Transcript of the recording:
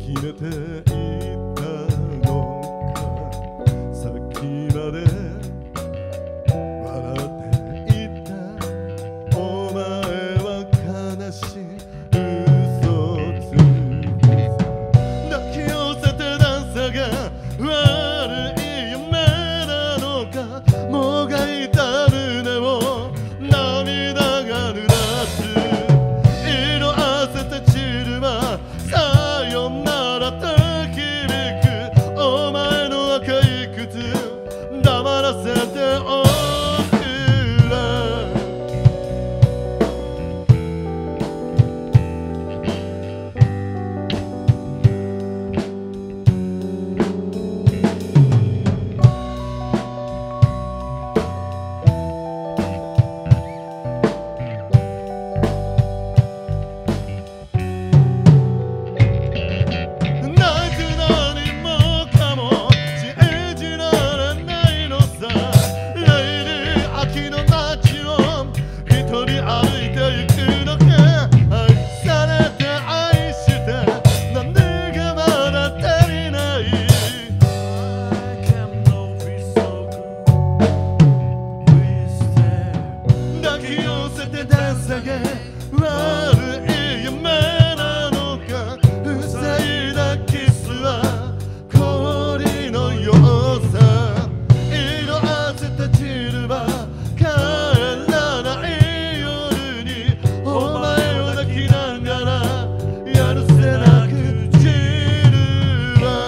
決めていたのか、さっきまで笑っていたお前は悲しい嘘をつく。抱き寄せて段差が悪い夢なのか、もがいた胸を涙が濡らす。色あせて散る間、さよならと響くお前の赤い靴、黙らせておくれ。悪い夢なのか、塞いだキスは氷のようさ。色あせて散るば帰らない夜に、お前を抱きながらやるせなく散るわ。